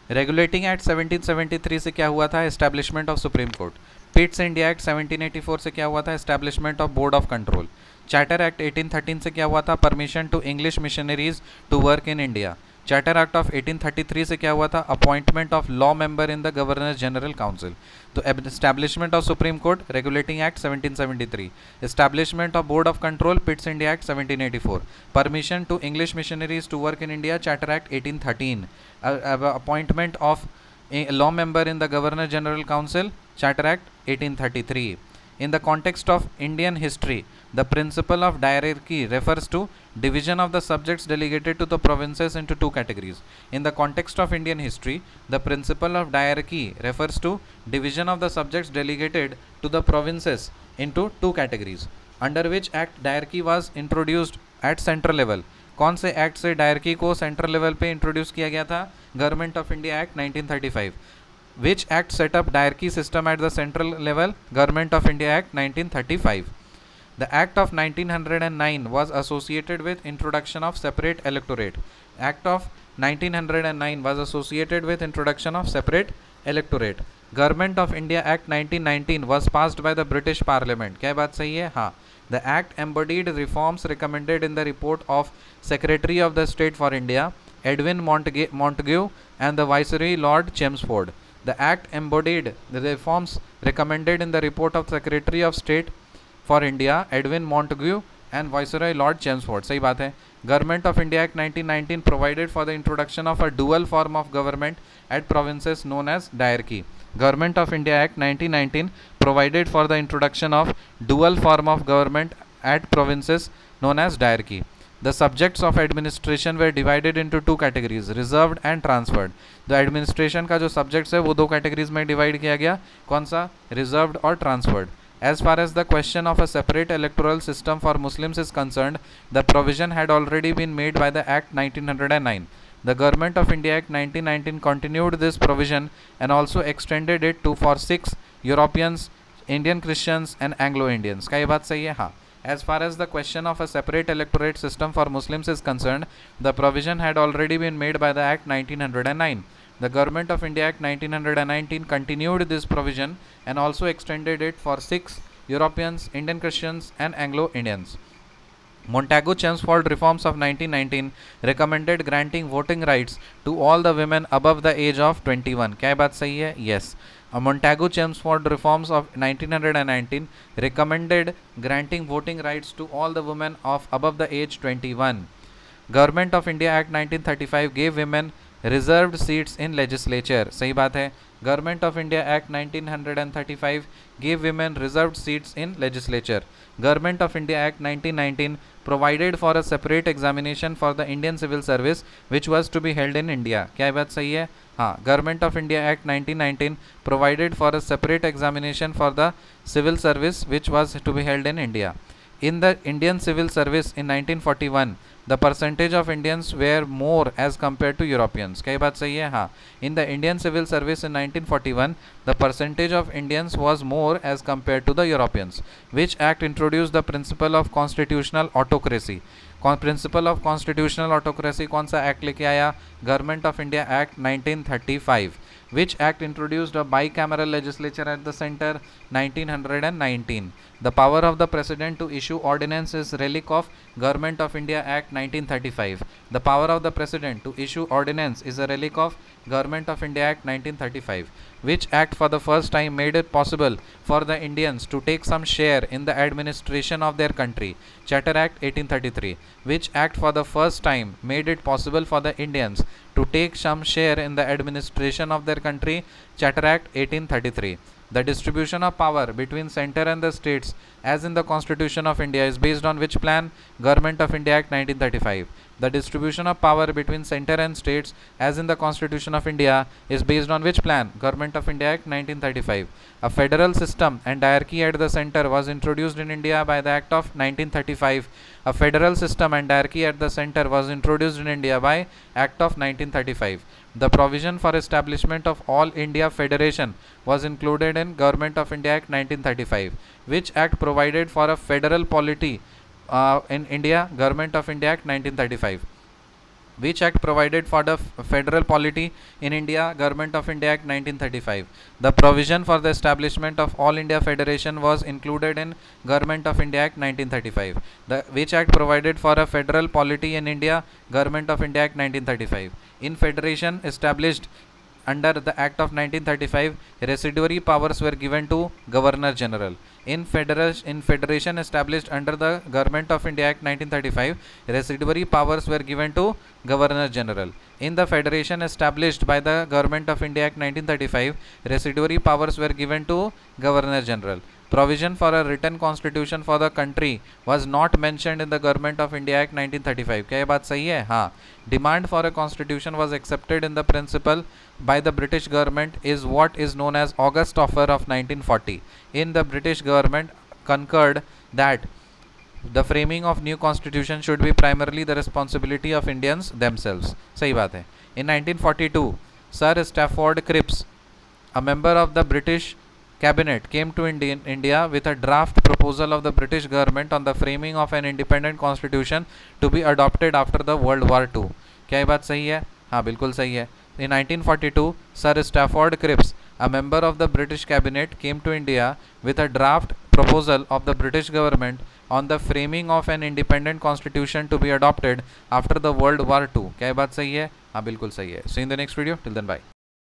Regulating act 1773 से क्या हुआ था? Establishment of supreme court. Pitt's India act 1784 से क्या हुआ था? Establishment of board of control. Charter act 1813 से क्या हुआ था? Permission to English missionaries to work in India. Charter act of 1833 से क्या हुआ था? Appointment of law member in the governor general council. तो establishment of supreme court, regulating act 1773, establishment of board of control, Pitt's India act 1784, permission to English missionaries to work in India, charter act 1813, appointment of a law member in the Governor General Council, Charter Act 1833. In the context of Indian history, the principle of diarchy refers to division of the subjects delegated to the provinces into two categories. In the context of Indian history, the principle of diarchy refers to division of the subjects delegated to the provinces into two categories. Under which act diarchy was introduced at central level? कौन से act से dyarchy को central level पे introduce किया गया था? Government of India act 1935. Which act set up dyarchy system at the central level? Government of India act 1935. The Act of 1909 was associated with introduction of separate electorate. Act of 1909 was associated with introduction of separate electorate. Government of India Act 1919 was passed by the British Parliament. क्या बात सही है? हाँ. The act embodied reforms recommended in the report of Secretary of the State for India, Edwin Montagu, and the Viceroy Lord Chelmsford. The act embodied the reforms recommended in the report of Secretary of State for India, Edwin Montagu, and Viceroy Lord Chelmsford. सही बात है. Government of India Act 1919 provided for the introduction of a dual form of government at provinces known as diarchy. Government of India Act 1919 provided for the introduction of dual form of government at provinces known as diarchy. The subjects of administration were divided into two categories, reserved and transferred. The administration का जो subjects है वो दो categories में divide किया गया. कौन सा? Reserved और transferred. As far as the question of a separate electoral system for Muslims is concerned, the provision had already been made by the Act 1909. The Government of India Act 1919 continued this provision and also extended it to for 6 Europeans, Indian Christians and Anglo-Indians. क्या ये बात सही है? हाँ. As far as the question of a separate electorate system for Muslims is concerned, the provision had already been made by the Act 1909. The Government of India Act 1919 continued this provision and also extended it for 6 Europeans, Indian Christians and Anglo-Indians. Montagu Chelmsford reforms of 1919 recommended granting voting rights to all the women above the age of 21. क्या बात सही है? Yes. Montagu Chelmsford reforms of 1919 recommended granting voting rights to all the women of above the age 21. Government of India Act 1935 gave women reserved seats in legislature. सही बात है. Government of India Act 1935 gave women reserved seats in legislature. Government of India Act 1919 provided for a separate examination for the Indian civil service which was to be held in India. क्या बात सही है? हाँ. Government of India Act 1919 provided for a separate examination for the civil service which was to be held in India. In the Indian civil service in 1941, the percentage of Indians were more as compared to Europeans. क्या बात सही है? हाँ. In the Indian civil service in 1941, the percentage of Indians was more as compared to the Europeans. Which act introduced the principle of constitutional autocracy? Principle of constitutional autocracy कौन सा act लेके आया? Government of India act 1935. Which act introduced a bicameral legislature at the center? 1919. The power of the president to issue ordinance is relic of Government of India Act 1935. The power of the president to issue ordinance is a relic of Government of India Act 1935. Which act for the first time made it possible for the Indians to take some share in the administration of their country? Charter Act 1833. Which act for the first time made it possible for the Indians to take some share in the administration of their country? Charter Act 1833. The distribution of power between center and the states as in the Constitution of India is based on which plan? Government of India Act 1935. The distribution of power between center and states as in the Constitution of India is based on which plan? Government of India Act 1935. A federal system and diarchy at the center was introduced in India by the Act of 1935. A federal system and diarchy at the center was introduced in India by Act of 1935. The provision for establishment of All India Federation was included in Government of India Act 1935. Which act provided for a federal polity in India? Government of India Act 1935. Which act provided for the federal polity in India? Government of India Act 1935. The provision for the establishment of All India Federation was included in Government of India Act 1935. Which act provided for a federal polity in India? Government of India Act 1935. In federation established under the Act of 1935, residuary powers were given to Governor General. In federation established under the Government of India Act 1935, residuary powers were given to Governor General. In the federation established by the Government of India Act 1935, residuary powers were given to Governor General. Provision for a written constitution for the country was not mentioned in the Government of India Act 1935. क्या ये बात सही है? हाँ. Demand for a constitution was accepted in the principle by the British government is what is known as August Offer of 1940. In the British government concurred that the framing of new constitution should be primarily the responsibility of Indians themselves. सही बात है. In 1942, Sir Stafford Cripps, a member of the British Cabinet, came to India with a draft proposal of the British government on the framing of an independent constitution to be adopted after the World War II. क्या ये बात सही है? हाँ, बिल्कुल सही है. In 1942, Sir Stafford Cripps, a member of the British Cabinet, came to India with a draft proposal of the British government on the framing of an independent constitution to be adopted after the World War II. क्या ये बात सही है? हाँ, बिल्कुल सही है. See you in the next video. Till then, bye.